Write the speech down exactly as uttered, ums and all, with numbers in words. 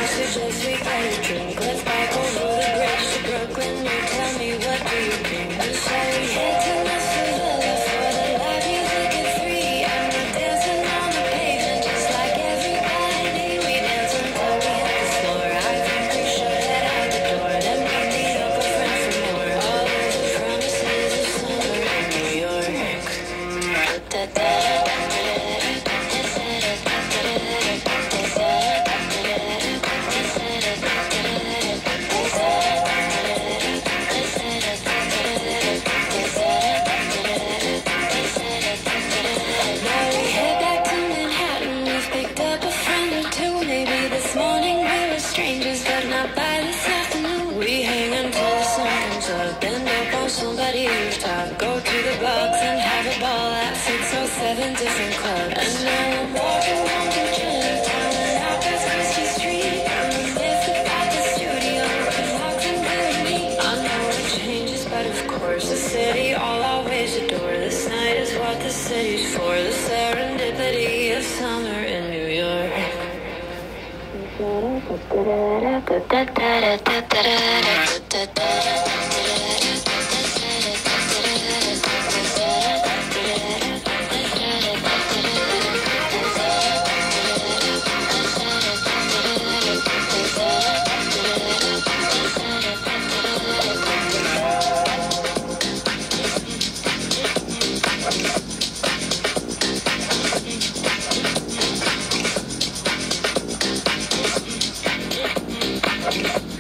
suggest we get a drink. Let's bike over the bridge to Brooklyn. You tell me, what do you think? Shall we head to Nashville for the live music at three? And we're dancing on the pavement just like everybody. We dance until we hit the floor. I think we should head out the door. Then we meet up a friend for more. All of the promises of summer in New York. Strangers, but not by this afternoon. We hang until the sun comes up. End up on somebody's rooftop. Go to the box and have a ball at six or seven different clubs. And now I'm walking home to Chinatown and out past Christie Street. I'm remiss about the studio and walking with me. I know it changes, but of course the city I'll always adore. This night is what the city's for. The serendipity of summer in New York. Okay.